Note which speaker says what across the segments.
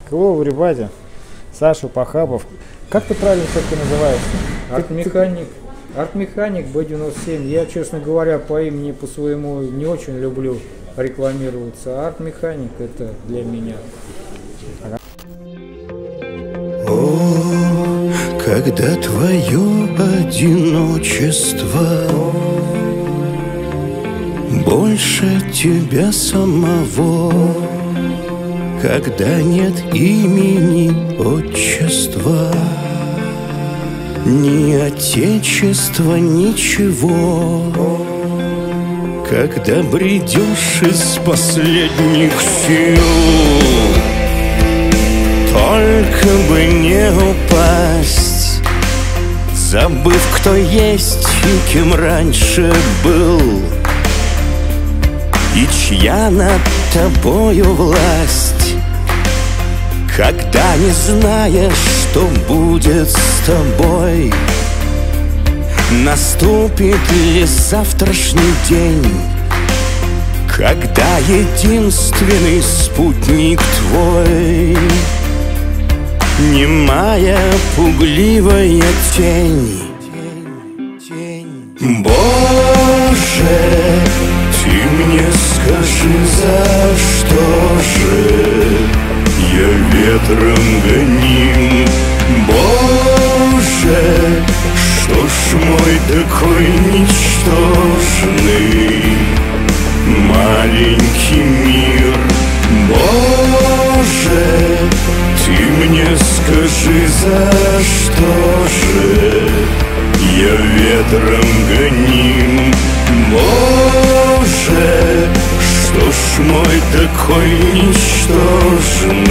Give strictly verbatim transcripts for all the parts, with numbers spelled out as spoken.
Speaker 1: Hello, everybody. Саша Похабов. Как ты правильно все-таки называешься?
Speaker 2: Арт-механик. Арт-механик бэ девяносто семь. Я, честно говоря, по имени, по своему не очень люблю рекламироваться. Арт-механик — это для меня.
Speaker 3: О, когда твое одиночество больше тебя самого, когда нет имени, отчества, ни отечества, ничего, когда бредешь из последних сил, только бы не упасть, забыв, кто есть и кем раньше был, и чья над тобою власть. Когда не знаешь, что будет с тобой, наступит ли завтрашний день, когда единственный спутник твой немая пугливая тень. Боже, ты мне скажи, за что же я ветром гоним? Боже, что ж мой такой ничтожный маленький мир? Боже, ты мне скажи, за что же я ветром гоним? Боже, что ж мой такой ничтожный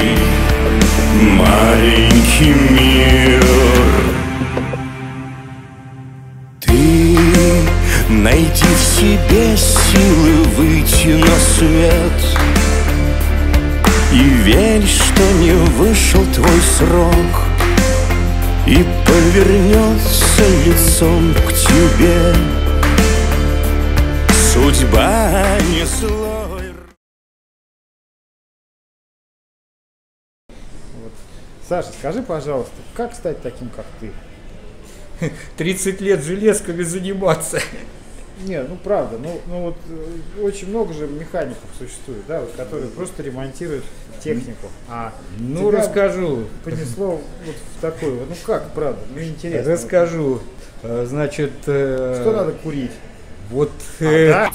Speaker 3: маленький мир? Ты найди в себе силы выйти на свет и верь, что не вышел твой срок, и повернется лицом к тебе судьба не злой.
Speaker 1: Вот. Саша, скажи, пожалуйста, как стать таким, как ты?
Speaker 2: тридцать лет железками заниматься.
Speaker 1: Не, ну правда, ну, ну вот э, очень много же механиков существует, да, вот, которые просто ремонтируют технику. А
Speaker 2: Ну,
Speaker 1: тебя
Speaker 2: расскажу.
Speaker 1: понесло вот в такой вот, ну как, правда, мне интересно.
Speaker 2: Расскажу. Э, Значит, э,
Speaker 1: Что надо курить?
Speaker 2: вот
Speaker 1: А,
Speaker 2: э,
Speaker 1: да?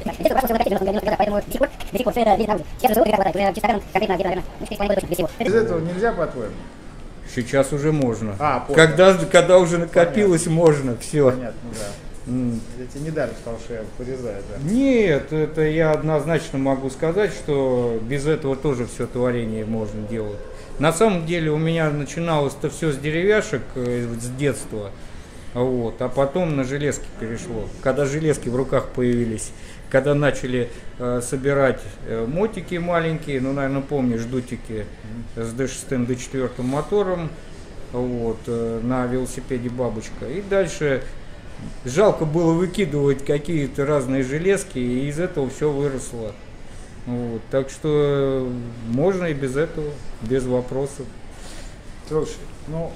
Speaker 1: Без этого нельзя, по-твоему?
Speaker 2: сейчас уже можно.
Speaker 1: А, понял.
Speaker 2: когда, когда уже накопилось, можно, все.
Speaker 1: Понятно, да. Я тебе не даром сказал, что я вырезаю, да.
Speaker 2: Нет, это я однозначно могу сказать, что без этого тоже все творение можно делать. На самом деле у меня начиналось-то все с деревяшек, э, с детства, вот, а потом на железки перешло. Когда железки в руках появились, когда начали э, собирать э, мотики маленькие, ну, наверное, помнишь, дутики с дэ шесть, дэ четыре мотором, вот, э, на велосипеде бабочка. И дальше жалко было выкидывать какие-то разные железки, и из этого все выросло. Вот, так что можно и без этого, без вопросов.
Speaker 1: Слушай, ну,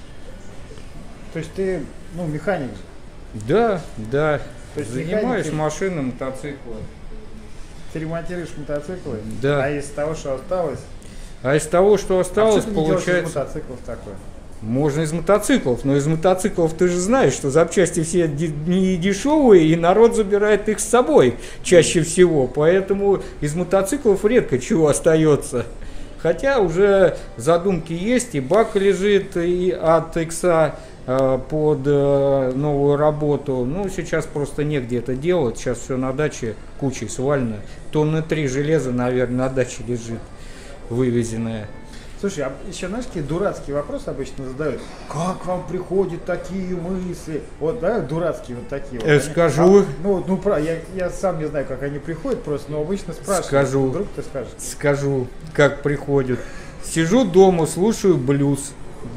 Speaker 1: то есть ты, ну, механик же.
Speaker 2: Да, да.
Speaker 1: То есть
Speaker 2: Занимаюсь
Speaker 1: механикой-
Speaker 2: машиной, мотоциклом.
Speaker 1: Ты ремонтируешь мотоциклы?
Speaker 2: Да.
Speaker 1: А из того, что осталось?
Speaker 2: А из того, что
Speaker 1: А
Speaker 2: осталось,
Speaker 1: что ты не делаешь из
Speaker 2: получается,
Speaker 1: мотоциклов такое?
Speaker 2: можно из мотоциклов, но из мотоциклов ты же знаешь, что запчасти все де- не дешевые, и народ забирает их с собой чаще всего, поэтому из мотоциклов редко чего остается. Хотя уже задумки есть, и бак лежит и от икса э, под э, новую работу. Ну, сейчас просто негде это делать, сейчас все на даче кучей свалено. Тонны три железа, наверное, на даче лежит вывезенное.
Speaker 1: Слушай, а еще, знаешь, какие дурацкие вопросы обычно задают? Как вам приходят такие мысли? Вот, да, дурацкие вот такие. Вот.
Speaker 2: Э,
Speaker 1: Они-
Speaker 2: скажу.
Speaker 1: А, ну, ну, про, я, я сам не знаю, как они приходят просто, но обычно спрашивают.
Speaker 2: Скажу.
Speaker 1: Вдруг ты скажешь.
Speaker 2: Скажу, как приходит. Сижу дома, слушаю блюз.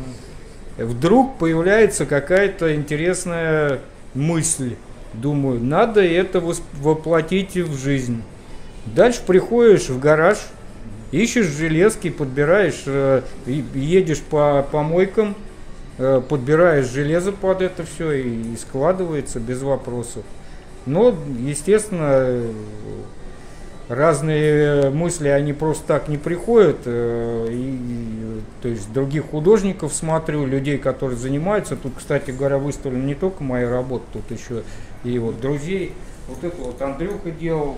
Speaker 2: Вдруг появляется какая-то интересная мысль. Думаю, надо это воплотить в жизнь. Дальше приходишь в гараж, Ищешь железки, подбираешь, едешь по помойкам, подбираешь железо под это все и складывается без вопросов. Но, естественно, разные мысли, они просто так не приходят. И, то есть других художников смотрю, людей, которые занимаются. Тут, кстати говоря, выставлена не только моя работа, тут еще и вот друзей. Вот это вот Андрюха делал,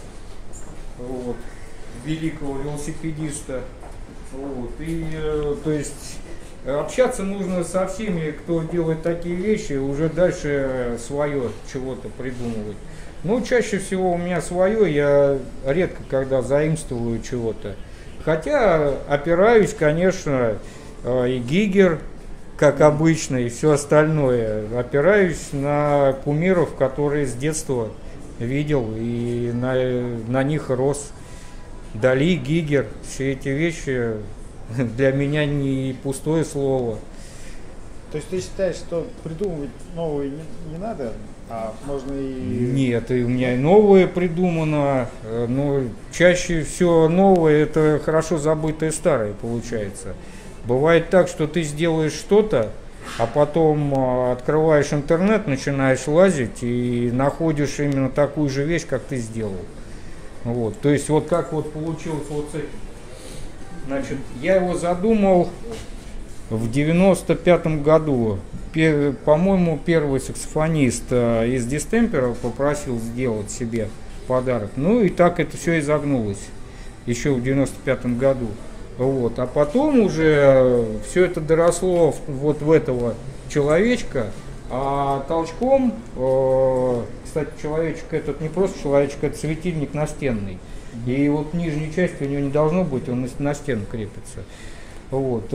Speaker 2: вот, великого велосипедиста. Вот, и, то есть, общаться нужно со всеми, кто делает такие вещи, уже дальше свое чего-то придумывать. Ну, чаще всего у меня свое, я редко когда заимствую чего-то. Хотя опираюсь, конечно, и Гигер, как обычно, и все остальное. Опираюсь на кумиров, которые с детства видел и на, на них рос. Дали, Гигер, все эти вещи для меня не пустое слово.
Speaker 1: То есть ты считаешь, что придумывать новые не, не надо, а можно и...
Speaker 2: Нет, и у меня и новое придумано, но чаще все новое это хорошо забытое старое получается. Бывает так, что ты сделаешь что-то, а потом открываешь интернет, начинаешь лазить и находишь именно такую же вещь, как ты сделал. Вот, то есть вот как вот получилось вот с этим. Значит, я его задумал в девяносто пятом году. Пер, по-моему, первый саксофонист из Дистемпера попросил сделать себе подарок. Ну и так это все изогнулось еще в девяносто пятом году. Вот. А потом уже все это доросло вот в этого человечка. А толчком, э, кстати, человечек этот не просто человечек, это светильник настенный. И вот нижней части у него не должно быть, он на, на стену крепится. Вот.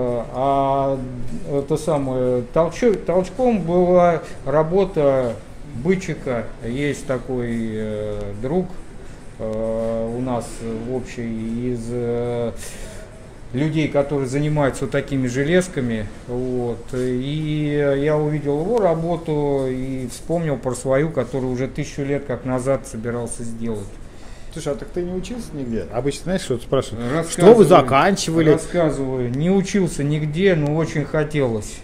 Speaker 2: А это самое, толч, толчком была работа Бычика. Есть такой э, друг э, у нас общий из э, людей, которые занимаются вот такими железками. Вот. И я увидел его работу и вспомнил про свою, которую уже тысячу лет как назад собирался сделать.
Speaker 1: Слушай, а так ты не учился нигде? Обычно, знаешь, что спрашивают? Что вы заканчивали?
Speaker 2: Рассказываю. Не учился нигде, но очень хотелось.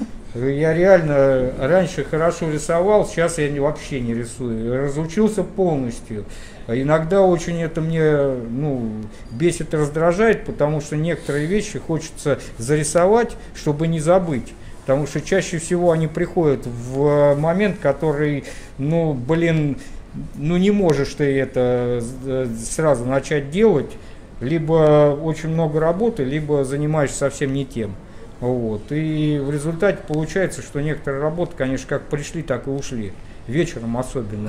Speaker 2: Я реально раньше хорошо рисовал, сейчас я вообще не рисую. Разучился полностью. Иногда очень это мне ну, бесит, раздражает, потому что некоторые вещи хочется зарисовать, чтобы не забыть. Потому что чаще всего они приходят в момент, который, ну, блин, ну не можешь ты это сразу начать делать, либо очень много работы, либо занимаешься совсем не тем. Вот. И в результате получается, что некоторые работы, конечно, как пришли, так и ушли. Вечером особенно.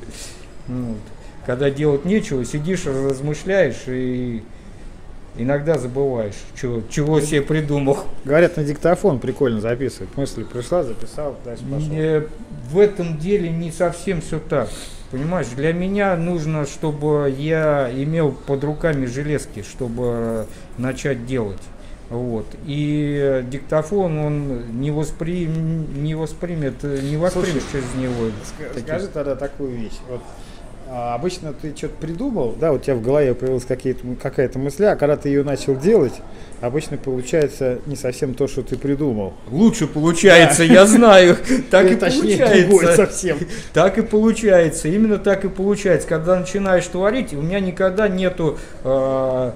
Speaker 2: Вот. Когда делать нечего, сидишь, размышляешь и иногда забываешь, чего, чего себе придумал.
Speaker 1: Говорят, на диктофон прикольно записывать. Мысль пришла, записал, дальше пошел.
Speaker 2: В этом деле не совсем все так. Понимаешь, для меня нужно, чтобы я имел под руками железки, чтобы начать делать. Вот. И диктофон он не, воспри... не воспримет, не воспримет через него.
Speaker 1: Скажи такие... тогда такую вещь. Вот, а, обычно ты что-то придумал, да, у тебя в голове появилась какая-то мысль, а когда ты ее начал делать, обычно получается не совсем то, что ты придумал.
Speaker 2: Лучше получается, да. Я знаю. Так и получается.
Speaker 1: Совсем.
Speaker 2: Так и получается. Именно так и получается. Когда начинаешь творить, у меня никогда нету, э,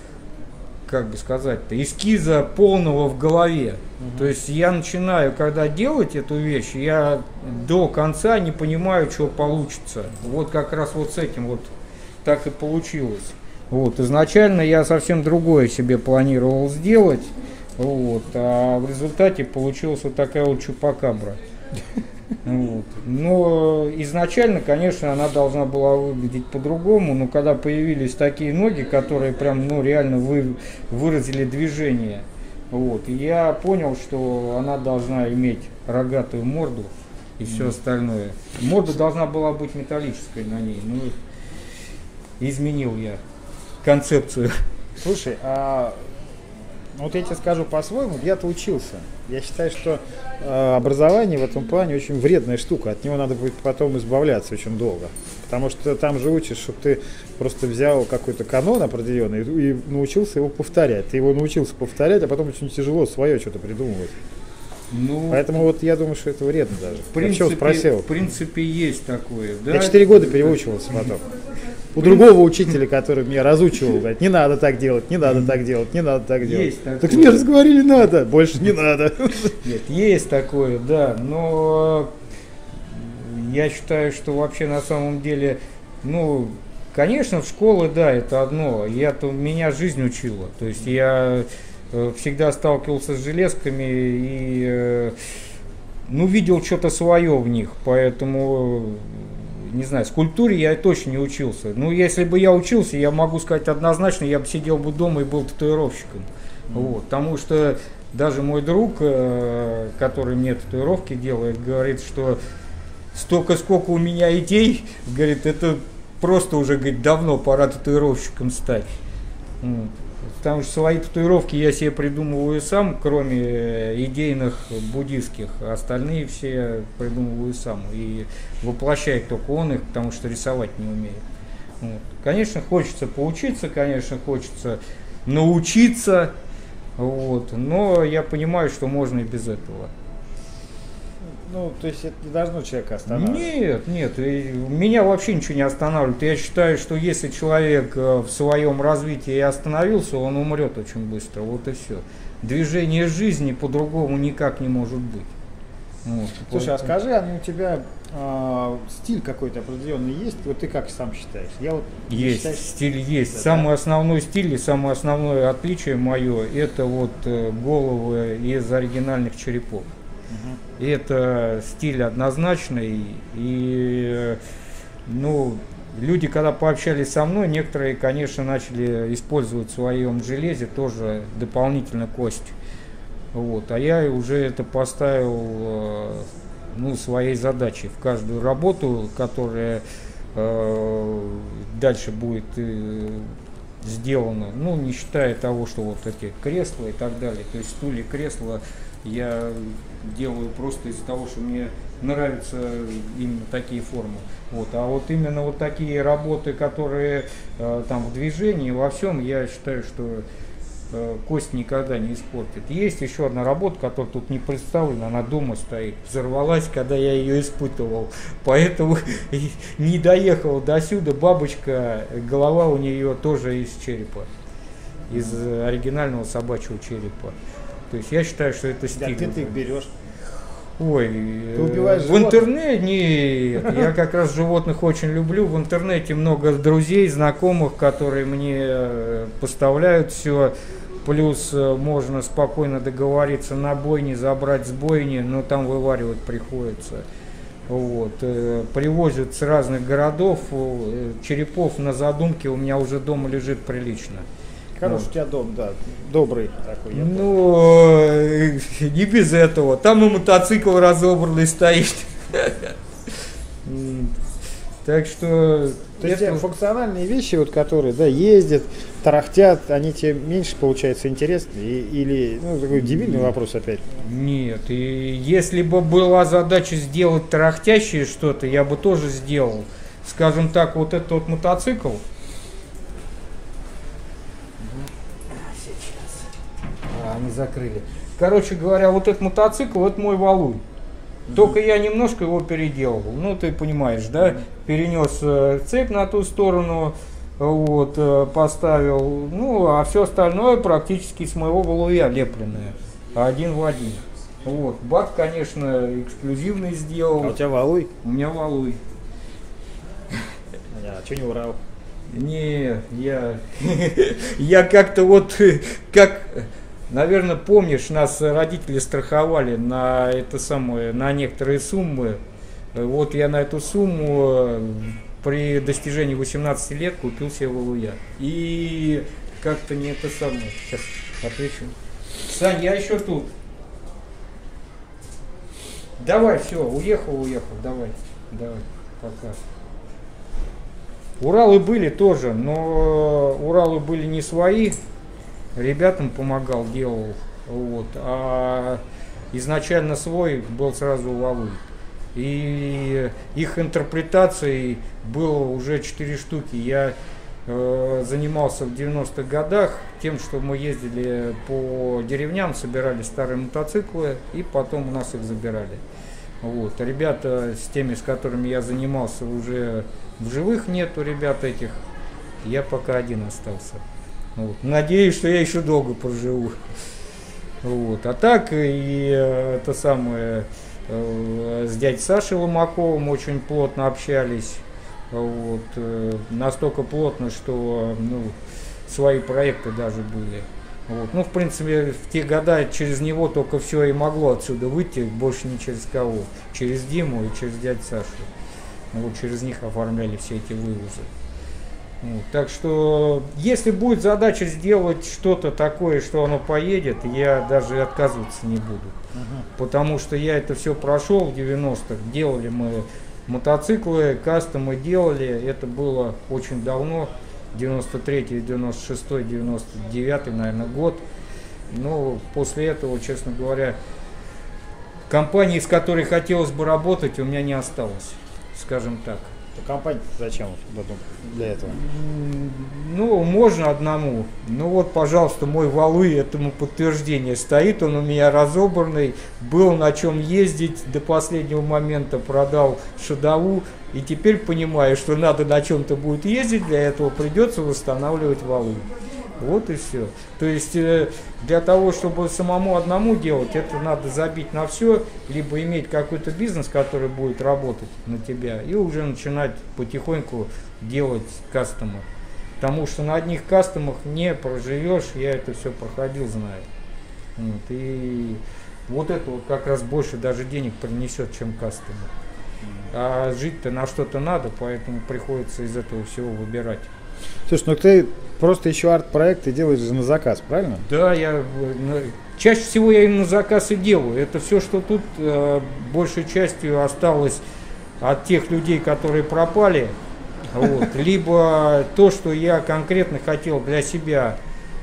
Speaker 2: как бы сказать-то, эскиза полного в голове. Угу. То есть я начинаю, когда делать эту вещь, я до конца не понимаю, что получится. Вот как раз вот с этим вот так и получилось. Вот, изначально я совсем другое себе планировал сделать, вот, а в результате получилась вот такая вот чупакабра. Вот. Но изначально, конечно, она должна была выглядеть по-другому, но когда появились такие ноги, которые прям, ну, реально вы, выразили движение, вот, я понял, что она должна иметь рогатую морду и все остальное. Морда должна была быть металлической на ней, ну, изменил я концепцию.
Speaker 1: Слушай, а Ну, вот я тебе скажу по-своему, я-то учился. Я считаю, что э, образование в этом плане очень вредная штука. От него надо будет потом избавляться очень долго. Потому что там же учишь, чтобы ты просто взял какой-то канон определенный и, и научился его повторять. Ты его научился повторять, а потом очень тяжело свое что-то придумывать. Ну, поэтому вот я думаю, что это вредно даже.
Speaker 2: В принципе, в принципе есть такое. Да?
Speaker 1: Я четыре года переучивался потом. У другого учителя, который меня разучивал, говорит, не надо так делать, не надо так делать, не надо так делать.
Speaker 2: Есть такое.
Speaker 1: Так мне разговорили, надо, больше не надо.
Speaker 2: Нет, есть такое, да, но я считаю, что вообще на самом деле, ну, конечно, в школе, да, это одно. Я-то, меня жизнь учила, то есть я всегда сталкивался с железками и, ну, видел что-то свое в них, поэтому... Не знаю, скульптуре я точно не учился. Ну, если бы я учился, я могу сказать однозначно, я бы сидел бы дома и был татуировщиком. Mm-hmm. Вот, потому что даже мой друг, который мне татуировки делает, говорит, что столько, сколько у меня идей, говорит, это просто уже, говорит, давно пора татуировщиком стать. Вот. Потому что свои татуировки я себе придумываю сам, кроме идейных буддистских. А остальные все придумываю сам. И воплощает только он их, потому что рисовать не умеет. Вот. Конечно, хочется поучиться, конечно, хочется научиться. Вот. Но я понимаю, что можно и без этого.
Speaker 1: Ну, то есть это не должно человека останавливать?
Speaker 2: Нет, нет, меня вообще ничего не останавливает. Я считаю, что если человек в своем развитии остановился, он умрет очень быстро. Вот и все. Движение жизни по-другому никак не может быть. Вот.
Speaker 1: Слушай, а скажи, а у тебя э, стиль какой-то определенный есть? Вот ты как сам считаешь? Я вот
Speaker 2: есть,
Speaker 1: считаю,
Speaker 2: стиль есть.
Speaker 1: Да,
Speaker 2: самый
Speaker 1: да.
Speaker 2: основной стиль и самое основное отличие мое, это вот головы из оригинальных черепов. И это стиль однозначный, и ну, люди, когда пообщались со мной, некоторые, конечно, начали использовать в своем железе тоже дополнительно кость. Вот. А я уже это поставил ну, своей задачей в каждую работу, которая э, дальше будет э, сделана, ну, не считая того, что вот эти кресла и так далее, то есть стулья, кресла, я делаю просто из-за того, что мне нравятся именно такие формы. Вот. А вот именно вот такие работы, которые э, там в движении, во всем, я считаю, что э, кость никогда не испортит. Есть еще одна работа, которая тут не представлена, она дома стоит. Взорвалась, когда я ее испытывал. Поэтому не доехал до сюда. Бабочка, голова у нее тоже из черепа. Из оригинального собачьего черепа. То есть я считаю, что это стиль.
Speaker 1: Да, ты их берешь.
Speaker 2: Ой,
Speaker 1: ты убиваешь
Speaker 2: в
Speaker 1: животных?
Speaker 2: интернете нет. Я как раз животных очень люблю. В интернете много друзей, знакомых, которые мне поставляют все. Плюс можно спокойно договориться на бойне, забрать с бойни, но там вываривать приходится. Вот. Привозят с разных городов. Черепов на задумке у меня уже дома лежит прилично.
Speaker 1: Хороший у тебя дом, да, добрый такой.
Speaker 2: Ну, не без этого. Там и мотоцикл разобранный стоит. Так что...
Speaker 1: То есть функциональные вещи, вот, которые, да, ездят, тарахтят, они тебе меньше, получается, интересны? Или, ну, такой дебильный вопрос опять?
Speaker 2: Нет, и если бы была задача сделать тарахтящее что-то, я бы тоже сделал. Скажем так, вот этот вот мотоцикл, они закрыли. Короче говоря, вот этот мотоцикл, это мой валуй. Mm-hmm. Только я немножко его переделал. Ну, ты понимаешь, да? Mm-hmm. Перенес э, цепь на ту сторону, вот, э, поставил. Ну, а все остальное практически с моего валуя лепленное. Один в один. Вот. Бак, конечно, эксклюзивный сделал.
Speaker 1: А у тебя валуй?
Speaker 2: У меня валуй.
Speaker 1: А что не Урал?
Speaker 2: Не, я, я как-то вот, как, наверное, помнишь, нас родители страховали на это самое, на некоторые суммы. Вот я на эту сумму при достижении восемнадцати лет купил себе валуя. И как-то не это самое. Сейчас отвечу. Сань, я еще тут. Давай, все, уехал, уехал, давай, давай, пока. Уралы были тоже, но Уралы были не свои. ребятам помогал, делал. Вот. А изначально свой был сразу у Валуй. И их интерпретацией было уже четыре штуки. Я э, занимался в девяностых годах тем, что мы ездили по деревням, собирали старые мотоциклы и потом у нас их забирали. Вот. Ребята с теми, с которыми я занимался, уже в живых нету ребят этих. Я пока один остался. Вот. Надеюсь, что я еще долго проживу. Вот. А так и это самое... С дядей Сашей Ломаковым очень плотно общались, вот, настолько плотно, что ну, свои проекты даже были. Вот. Ну, в принципе, в те года через него только все и могло отсюда выйти, больше не через кого. Через Диму и через дядю Сашу. Вот, через них оформляли все эти вывозы. Вот. Так что, если будет задача сделать что-то такое, что оно поедет, я даже отказываться не буду. Uh-huh. Потому что я это все прошел в девяностых. Делали мы мотоциклы, кастомы делали. Это было очень давно. девяносто третий, девяносто шестой, девяносто девятый, наверное, год. Но после этого, честно говоря, компании, с которой хотелось бы работать, у меня не осталось. Скажем так.
Speaker 1: Компания зачем для этого?
Speaker 2: Ну, можно одному. Ну вот, пожалуйста, мой Валуй этому подтверждение стоит. Он у меня разобранный, был на чем ездить до последнего момента, продал Шадову. И теперь понимаю, что надо на чем-то будет ездить, для этого придется восстанавливать Валуй. Вот и все. То есть для того, чтобы самому одному делать, это надо забить на все, либо иметь какой-то бизнес, который будет работать на тебя, и уже начинать потихоньку делать кастомы. Потому что на одних кастомах не проживешь, я это все проходил, знаю. Вот. И вот это вот как раз больше даже денег принесет, чем кастомы. А жить-то на что-то надо, поэтому приходится из этого всего выбирать.
Speaker 1: Слушай, ну ты просто еще арт-проекты делаешь же на заказ, правильно?
Speaker 2: Да, я чаще всего я им на заказ и делаю. Это все, что тут э, большей частью осталось от тех людей, которые пропали. Вот. Либо то, что я конкретно хотел для себя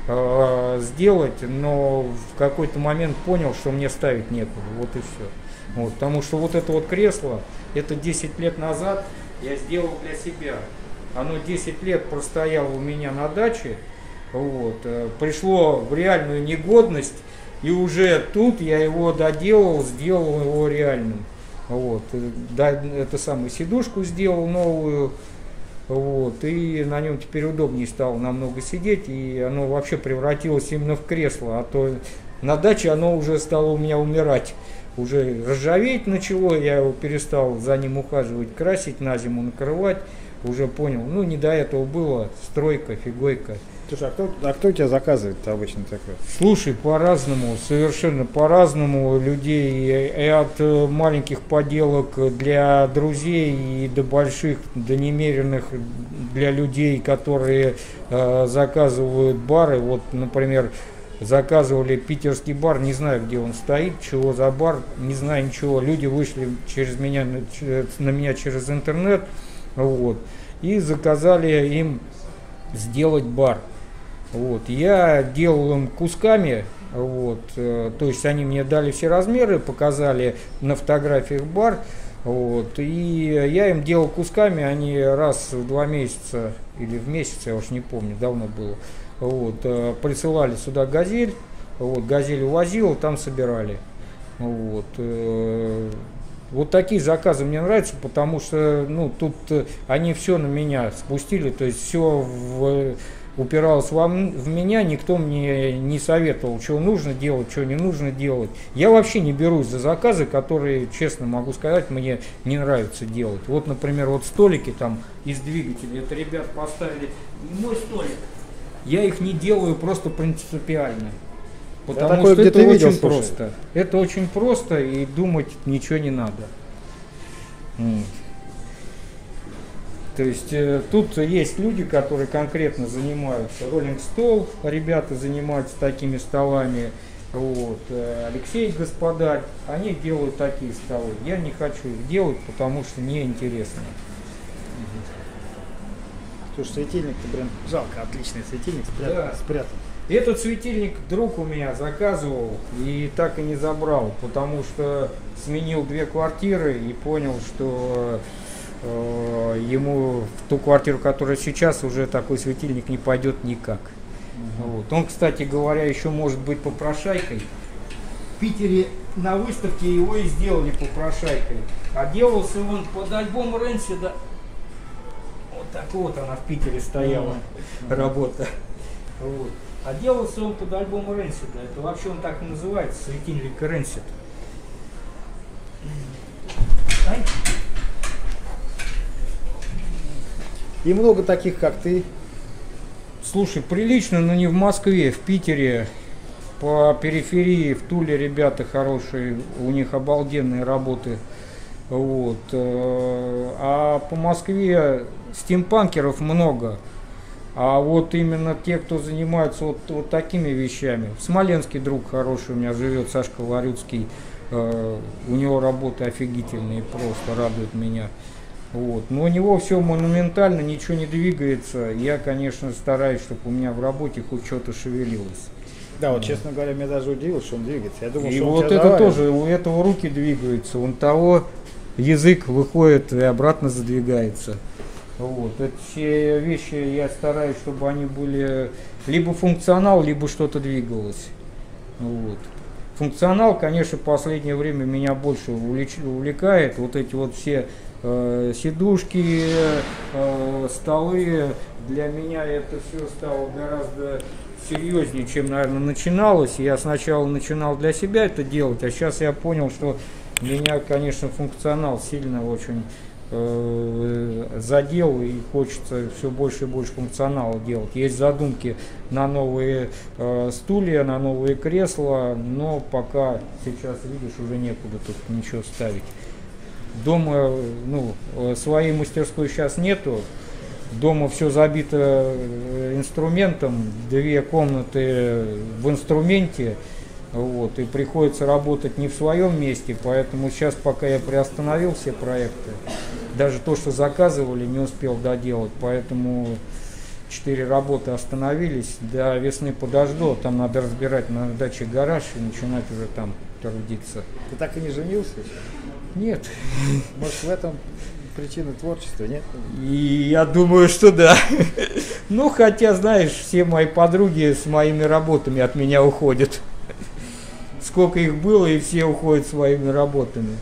Speaker 2: э, сделать, но в какой-то момент понял, что мне ставить некуда. Вот и все. Вот. Потому что вот это вот кресло, это десять лет назад я сделал для себя. Оно десять лет простояло у меня на даче, вот, пришло в реальную негодность, и уже тут я его доделал, сделал его реальным. Вот, да, это самую сидушку сделал новую, вот, и на нем теперь удобнее стало намного сидеть, и оно вообще превратилось именно в кресло, а то на даче оно уже стало у меня умирать. Уже ржаветь начало, я его перестал за ним ухаживать, красить, на зиму накрывать. Уже понял, ну не до этого было, стройка, фигойка.
Speaker 1: Слушай, а кто, а кто у тебя заказывает обычно такое?
Speaker 2: Слушай, по-разному, совершенно по-разному людей, и от маленьких поделок для друзей и до больших, до немеренных для людей, которые э, заказывают бары. Вот, например, заказывали питерский бар, не знаю, где он стоит, чего за бар, не знаю ничего. Люди вышли через меня, на меня через интернет. Вот, и заказали им сделать бар. Вот, я делал им кусками, вот, э, то есть они мне дали все размеры, показали на фотографиях бар, вот, и я им делал кусками, они раз в два месяца или в месяц, я уж не помню, давно было, вот, э, присылали сюда газель, вот, газель увозил, там собирали. Вот, э, Вот такие заказы мне нравятся, потому что ну, тут они все на меня спустили, то есть все в, упиралось во, в меня, никто мне не советовал, что нужно делать, что не нужно делать. Я вообще не берусь за заказы, которые, честно могу сказать, мне не нравится делать. Вот, например, вот столики там из двигателя, это ребят поставили мой столик. Я их не делаю просто принципиально. Потому такое, что это очень видел, просто. Это очень просто, и думать ничего не надо. Mm. То есть э, тут есть люди, которые конкретно занимаются. Rolling Stall, ребята занимаются такими столами. Вот. Алексей Господарь, они делают такие столы. Я не хочу их делать, потому что неинтересно.
Speaker 1: Слушай, светильник-то, блин, жалко, отличный светильник спрятан. Да. спрятан.
Speaker 2: Этот светильник друг у меня заказывал и так и не забрал, потому что сменил две квартиры и понял, что э, ему в ту квартиру, которая сейчас, уже такой светильник не пойдет никак. Угу. Вот. Он, кстати говоря, еще может быть попрошайкой. В Питере на выставке его и сделали попрошайкой. А делался он под альбом Рэнсида. Вот так вот она в Питере стояла, mm-hmm. работа. Вот. А делался он под альбом Рэнсида. Это вообще он так и называется, светильник Рэнсид.
Speaker 1: И много таких, как ты.
Speaker 2: Слушай, прилично, но не в Москве, в Питере. По периферии, в Туле ребята хорошие, у них обалденные работы. Вот. А по Москве стимпанкеров много. А вот именно те, кто занимаются вот, вот такими вещами. В Смоленске друг хороший у меня живет, Сашка Ларюцкий. У него работы офигительные, просто радуют меня. Вот. Но у него все монументально, ничего не двигается. Я, конечно, стараюсь, чтобы у меня в работе хоть что-то шевелилось.
Speaker 1: Да, вот, честно говоря, меня даже удивило, что он двигается. Я думал,
Speaker 2: и
Speaker 1: что он
Speaker 2: вот это
Speaker 1: завалит.
Speaker 2: тоже, у этого руки двигаются, у того язык выходит и обратно задвигается. Вот. Это все вещи я стараюсь, чтобы они были либо функционал, либо что-то двигалось. Вот. Функционал, конечно, в последнее время меня больше увлеч... увлекает. Вот эти вот все э, сидушки, э, столы. Для меня это все стало гораздо серьезнее, чем, наверное, начиналось. Я сначала начинал для себя это делать, а сейчас я понял, что меня, конечно, функционал сильно очень э, задел, и хочется все больше и больше функционала делать. Есть задумки на новые э, стулья, на новые кресла, но пока сейчас, видишь, уже некуда тут ничего ставить. Дома, ну, своей мастерской сейчас нету. Дома все забито инструментом, две комнаты в инструменте, вот, и приходится работать не в своем месте, поэтому сейчас, пока я приостановил все проекты, даже то, что заказывали, не успел доделать, поэтому четыре работы остановились, до весны подожду, там надо разбирать на даче гараж и начинать уже там трудиться.
Speaker 1: Ты так и не женился еще?
Speaker 2: Нет.
Speaker 1: Может, в этом причина творчества, нет?
Speaker 2: И я думаю, что да. Ну, хотя, знаешь, все мои подруги с моими работами от меня уходят. Сколько их было, и все уходят своими работами.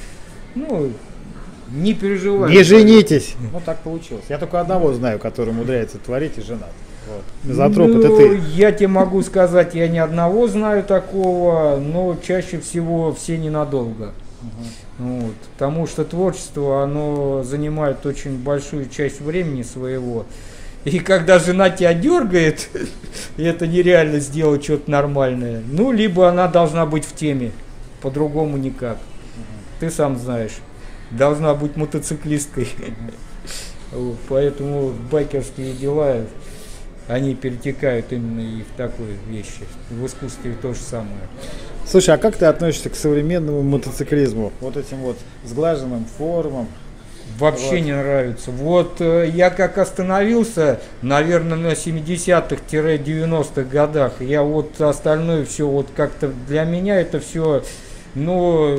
Speaker 2: Ну, не переживай.
Speaker 1: Не женитесь! Ну, так получилось. Я только одного знаю, который умудряется творить и женат. Вот. Мизантроп,
Speaker 2: ну,
Speaker 1: это ты.
Speaker 2: Я тебе могу сказать, я ни одного знаю такого, но чаще всего все ненадолго. Угу. Вот, потому что творчество, оно занимает очень большую часть времени своего. И когда жена тебя дергает, это нереально сделать что-то нормальное. Ну, либо она должна быть в теме, по-другому никак. Угу. Ты сам знаешь, должна быть мотоциклисткой. Угу. Вот, поэтому байкерские дела, они перетекают именно и в такой вещи. В искусстве то же самое.
Speaker 1: Слушай, а как ты относишься к современному мотоциклизму? Вот этим вот сглаженным формам?
Speaker 2: Вообще вот. Не нравится. Вот э, я как остановился, наверное, на семидесятых-девяностых годах. Я вот остальное все вот как-то для меня это все, ну,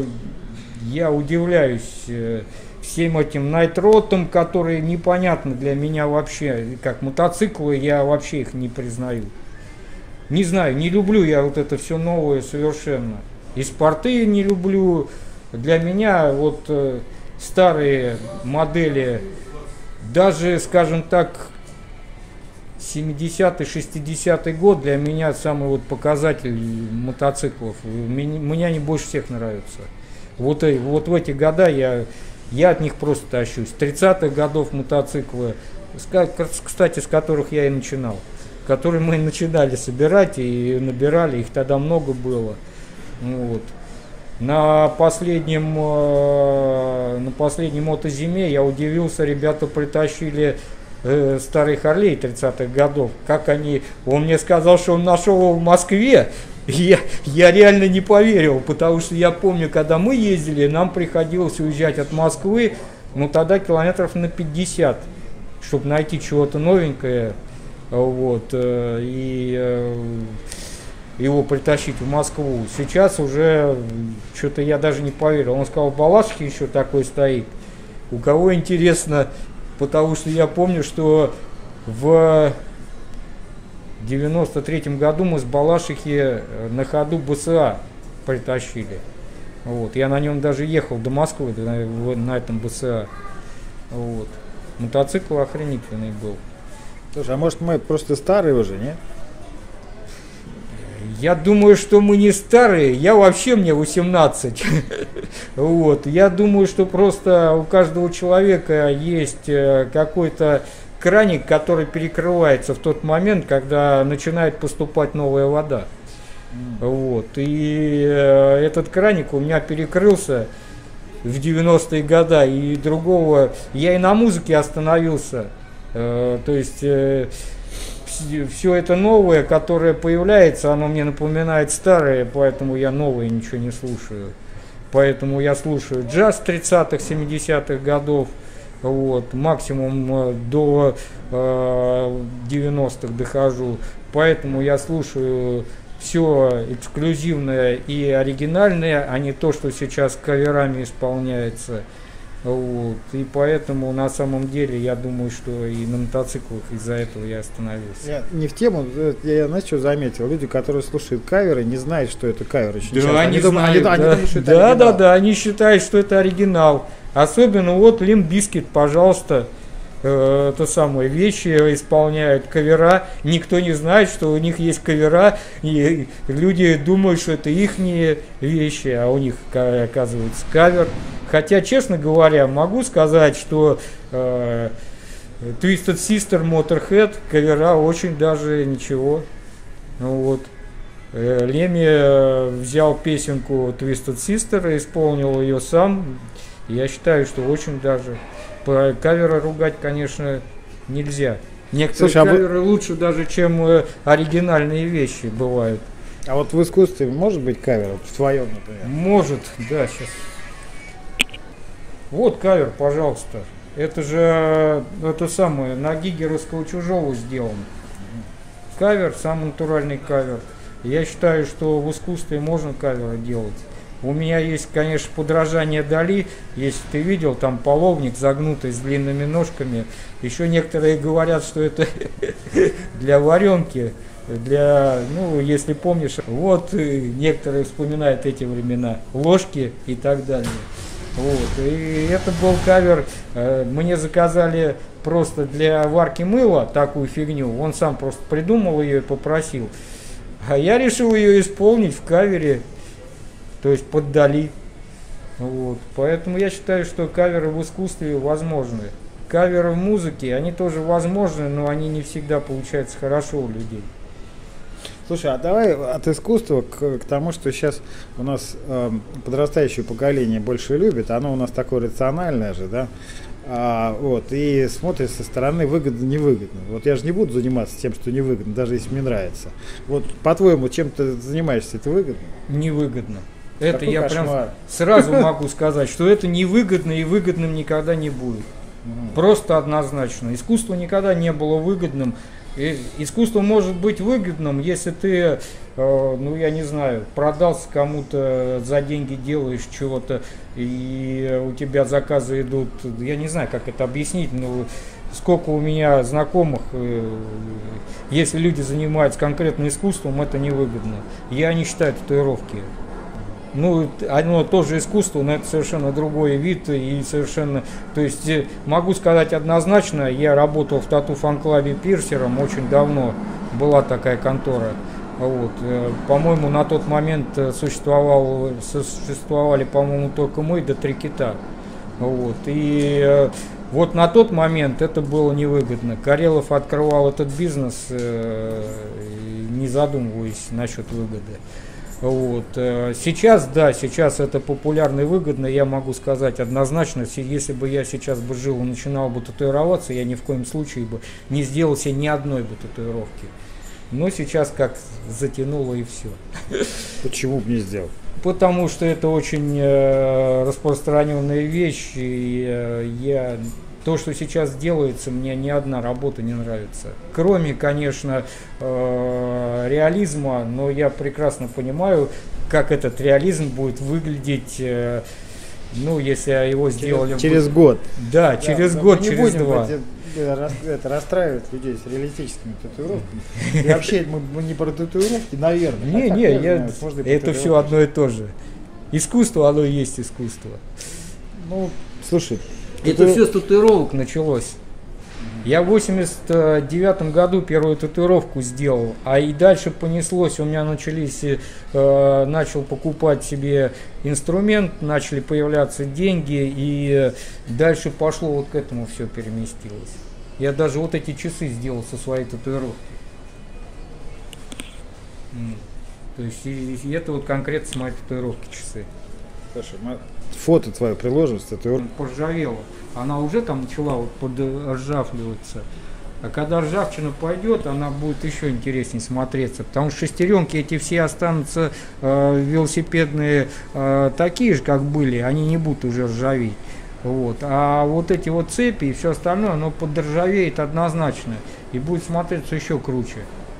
Speaker 2: я удивляюсь э, всем этим найтротам, которые непонятны для меня вообще. Как мотоциклы, я вообще их не признаю. Не знаю, не люблю я вот это все новое совершенно. И спорты не люблю. Для меня вот э, старые модели, даже, скажем так, семидесятый, шестидесятый год для меня самый вот показатель мотоциклов. Мне, мне они больше всех нравятся. Вот, вот в эти года я, я от них просто тащусь. тридцатых годов мотоциклы, кстати, с которых я и начинал. Которые мы начинали собирать и набирали, их тогда много было. Вот. На последнем, на последней мотозиме я удивился, ребята притащили э, старый Харлей тридцатых годов. Как они, он мне сказал, что он нашел его в Москве. Я, я реально не поверил, потому что я помню, когда мы ездили, нам приходилось уезжать от Москвы, ну тогда километров на пятьдесят, чтобы найти чего-то новенькое. вот, э, и э, его притащить в Москву. Сейчас уже что-то я даже не поверил. Он сказал, в Балашихе еще такой стоит. У кого интересно, потому что я помню, что в девяносто третьем году мы с Балашихи на ходу БСА притащили. Вот. Я на нем даже ехал до Москвы, на, на этом БСА. Вот. Мотоцикл охренительный был.
Speaker 1: Слушай, а может мы просто старые уже, нет?
Speaker 2: Я думаю, что мы не старые, я вообще мне восемнадцать. Вот. Я думаю, что просто у каждого человека есть какой-то краник, который перекрывается в тот момент, когда начинает поступать новая вода. Вот. И этот краник у меня перекрылся в девяностые годы, и другого... Я и на музыке остановился. То есть... Все это новое, которое появляется, оно мне напоминает старое, поэтому я новое ничего не слушаю. Поэтому я слушаю джаз тридцатых, семидесятых годов, вот, максимум до э, девяностых дохожу. Поэтому я слушаю все эксклюзивное и оригинальное, а не то, что сейчас каверами исполняется. Вот. И поэтому на самом деле я думаю, что и на мотоциклах из-за этого я остановился.
Speaker 1: Я не в тему, я, знаешь, что заметил? Люди, которые слушают каверы, не знают, что это кавер. Очень
Speaker 2: да,
Speaker 1: часто.
Speaker 2: они,
Speaker 1: они,
Speaker 2: знают,
Speaker 1: думают,
Speaker 2: да.
Speaker 1: они, они думают, что это
Speaker 2: да,
Speaker 1: оригинал.
Speaker 2: да, да, они считают, что это оригинал. Особенно вот Limp Bizkit, пожалуйста, э, то самое, вещи исполняют, кавера. Никто не знает, что у них есть кавера, и люди думают, что это ихние вещи, а у них, оказывается, кавер. Хотя, честно говоря, могу сказать, что э, Twisted Sister, Motorhead, кавера очень даже ничего. Ну, вот. э, Леми взял песенку Twisted Sister, исполнил ее сам. Я считаю, что очень даже. По каверы ругать, конечно, нельзя. Некоторые
Speaker 1: Слушай,
Speaker 2: каверы
Speaker 1: а вы...
Speaker 2: лучше даже, чем э, оригинальные вещи бывают.
Speaker 1: А вот в искусстве может быть кавер? Вот в твоем, например?
Speaker 2: Может, да, сейчас. Вот кавер, пожалуйста. Это же это самое, на Гигеровского Чужого сделан. Кавер, самый натуральный кавер. Я считаю, что в искусстве можно каверы делать. У меня есть, конечно, подражание Дали. Если ты видел, там половник загнутый с длинными ножками. Еще некоторые говорят, что это для варенки. Для, ну, если помнишь, вот некоторые вспоминают эти времена. Ложки и так далее. Вот. И это был кавер, мне заказали просто для варки мыла такую фигню, он сам просто придумал ее и попросил. А я решил ее исполнить в кавере, то есть под Дали. Вот. Поэтому я считаю, что каверы в искусстве возможны. Каверы в музыке, они тоже возможны, но они не всегда получаются хорошо у людей.
Speaker 1: Слушай, а давай от искусства к, к тому, что сейчас у нас э, подрастающее поколение больше любит, оно у нас такое рациональное же, да, а, вот, и смотрит со стороны выгодно-невыгодно. Вот я же не буду заниматься тем, что невыгодно, даже если мне нравится. Вот, по-твоему, чем ты занимаешься, это выгодно?
Speaker 2: Невыгодно. Это
Speaker 1: Какой
Speaker 2: я
Speaker 1: кошмар.
Speaker 2: прям сразу могу сказать, что это невыгодно и выгодным никогда не будет. Просто однозначно. Искусство никогда не было выгодным. И искусство может быть выгодным, если ты, э, ну я не знаю, продался кому-то, за деньги делаешь чего-то, и у тебя заказы идут, я не знаю, как это объяснить, но сколько у меня знакомых, э, если люди занимаются конкретно искусством, это невыгодно. Я не считаю татуировки. Ну, оно тоже искусство, но это совершенно другой вид и совершенно... То есть, могу сказать однозначно, я работал в тату-фан-клабе пирсером очень давно, была такая контора. Вот. По-моему, на тот момент существовал, существовали, по-моему, только мы, да три кита. Вот. И вот на тот момент это было невыгодно. Карелов открывал этот бизнес, не задумываясь насчет выгоды. Вот. Сейчас, да, сейчас это популярно и выгодно, я могу сказать однозначно, если бы я сейчас бы жил и начинал бы татуироваться, я ни в коем случае бы не сделал себе ни одной бы татуировки. Но сейчас как затянуло и все.
Speaker 1: Почему бы не сделал?
Speaker 2: Потому что это очень э, распространенная вещь, и э, я То, что сейчас делается, мне ни одна работа не нравится. Кроме, конечно, э, реализма, но я прекрасно понимаю, как этот реализм будет выглядеть, э, ну, если его сделали...
Speaker 1: Через, через год.
Speaker 2: Да,
Speaker 1: да
Speaker 2: через
Speaker 1: да,
Speaker 2: год,
Speaker 1: не
Speaker 2: через
Speaker 1: будем
Speaker 2: два.
Speaker 1: Это, это расстраивает людей с реалистическими татуировками. И вообще мы, мы не про татуировки, наверное.
Speaker 2: Не, не, я, это все одно и то же. Искусство, оно и есть искусство.
Speaker 1: Ну, слушай,
Speaker 2: это все с татуировок началось. Я в восемьдесят девятом году первую татуировку сделал, а и дальше понеслось. У меня начались, э, начал покупать себе инструмент, начали появляться деньги, и дальше пошло вот к этому все переместилось. Я даже вот эти часы сделал со своей татуировки. То есть и, и это вот конкретно с моей татуировки часы.
Speaker 1: Слушай, мы фото твое приложим с татуировкой.
Speaker 2: Поржавела. Она уже там начала вот подржавливаться. А когда ржавчина пойдет, она будет еще интереснее смотреться. Потому что шестеренки эти все останутся э, велосипедные э, такие же, как были. Они не будут уже ржаветь. Вот. А вот эти вот цепи и все остальное, оно подржавеет однозначно. И будет смотреться еще круче.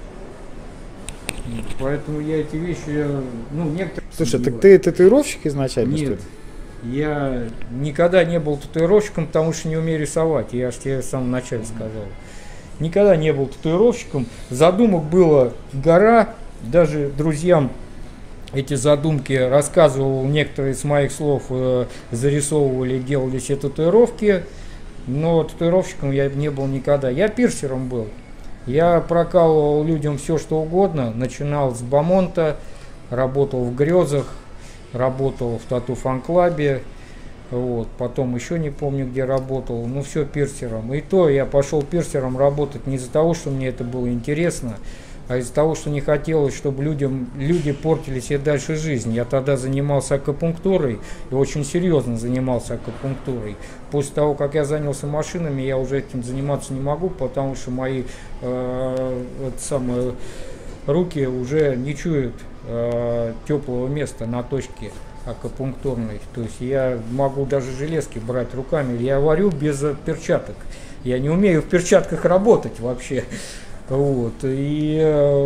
Speaker 2: Поэтому я эти вещи, ну, некоторые...
Speaker 1: Слушай, так ты татуировщик изначально?
Speaker 2: Нет,
Speaker 1: что ли?
Speaker 2: я никогда не был татуировщиком, потому что не умею рисовать, я же тебе в самом начале сказал. Никогда не был татуировщиком, задумок было гора, даже друзьям эти задумки рассказывал, некоторые из моих слов э, зарисовывали, делали все татуировки, но татуировщиком я не был никогда, я пирсером был. Я прокалывал людям все, что угодно, начинал с бамонта, работал в грезах, работал в тату-фан-клабе, вот, потом еще не помню, где работал, ну все пирсером. И то я пошел пирсером работать не из-за того, что мне это было интересно, а из-за того, что не хотелось, чтобы людям, люди портили себе дальше жизнь. Я тогда занимался акупунктурой, и очень серьезно занимался акупунктурой. После того, как я занялся машинами, я уже этим заниматься не могу, потому что мои э, вот самые, руки уже не чуют э, теплого места на точке акупунктурной. То есть я могу даже железки брать руками. Я варю без перчаток. Я не умею в перчатках работать вообще. Вот. И,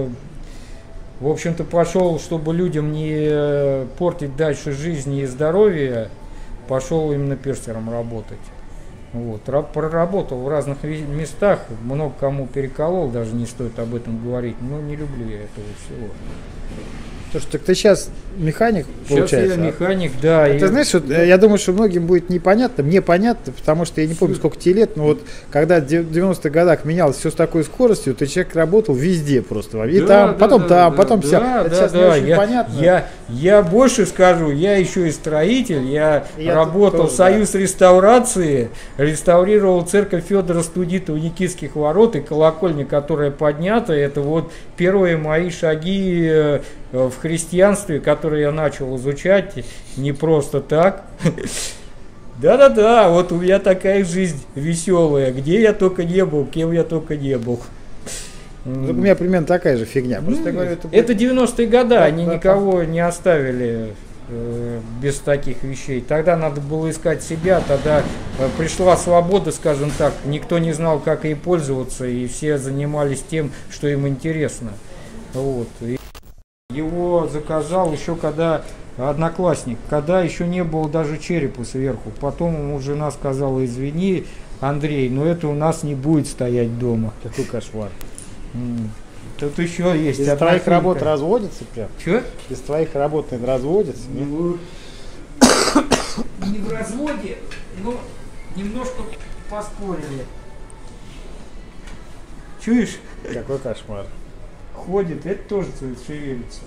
Speaker 2: в общем-то, пошел, чтобы людям не портить дальше жизнь и здоровье, пошел именно пирсером работать. Вот. Проработал в разных местах, много кому переколол, даже не стоит об этом говорить, но не люблю я этого всего.
Speaker 1: Слушай, так ты сейчас механик, получается?
Speaker 2: Сейчас я механик, да.
Speaker 1: Ты
Speaker 2: я...
Speaker 1: знаешь, вот, я думаю, что многим будет непонятно, мне понятно, потому что я не помню, сколько тебе лет, но вот когда в девяностых годах менялось все с такой скоростью, ты человек работал везде просто. И да, там, да, потом да, там, да, потом да, все.
Speaker 2: Да,
Speaker 1: это
Speaker 2: да,
Speaker 1: сейчас
Speaker 2: да,
Speaker 1: не очень
Speaker 2: я,
Speaker 1: понятно.
Speaker 2: Я, я больше скажу, я еще и строитель, я, я работал тоже, в Союз да. реставрации, реставрировал церковь Федора Студита у Никитских ворот, и колокольня, которая поднята, это вот первые мои шаги в христианстве, которые я начал изучать не просто так. Да-да-да, вот у меня такая жизнь веселая, где я только не был, кем я только не был.
Speaker 1: У меня примерно такая же фигня. Просто
Speaker 2: ну,
Speaker 1: говорю, это,
Speaker 2: это девяностые годы,
Speaker 1: да,
Speaker 2: они
Speaker 1: да,
Speaker 2: никого да. не оставили э, без таких вещей. Тогда надо было искать себя, тогда э, пришла свобода, скажем так, никто не знал, как ей пользоваться, и все занимались тем, что им интересно. Вот. И его заказал еще когда одноклассник, когда еще не было даже черепа сверху. Потом ему жена сказала: извини, Андрей, но это у нас не будет стоять дома.
Speaker 1: Какой кошмар.
Speaker 2: М-м. Тут еще есть.
Speaker 1: Из твоих фильмка. Работ разводятся прям?
Speaker 2: Че?
Speaker 1: Из твоих работ разводятся?
Speaker 2: Ну, не в разводе, но немножко поспорили. Чуешь?
Speaker 1: Какой кошмар.
Speaker 2: Ходит, это тоже шевелится.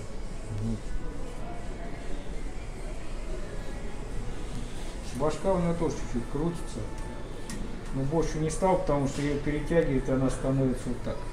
Speaker 2: Башка у нее тоже чуть-чуть крутится. Но больше не стал, потому что ее перетягивает, и она становится вот так.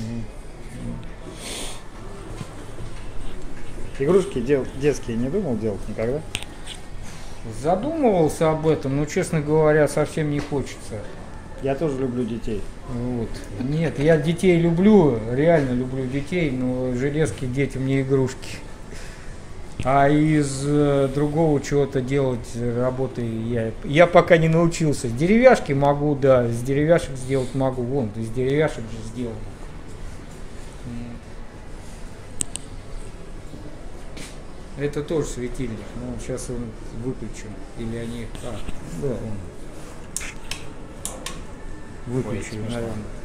Speaker 1: Угу. Игрушки дел, детские не думал делать никогда?
Speaker 2: Задумывался об этом, но, честно говоря, совсем не хочется.
Speaker 1: Я тоже люблю детей.
Speaker 2: Вот. Нет, я детей люблю, реально люблю детей, но железки детям не игрушки. А из э, другого чего-то делать э, работы я, я пока не научился. Деревяшки могу, да, из деревяшек сделать могу. Вон, из деревяшек же сделано. Это тоже светильник, но сейчас он выключен. Или они... А, да, он выключен, наверное.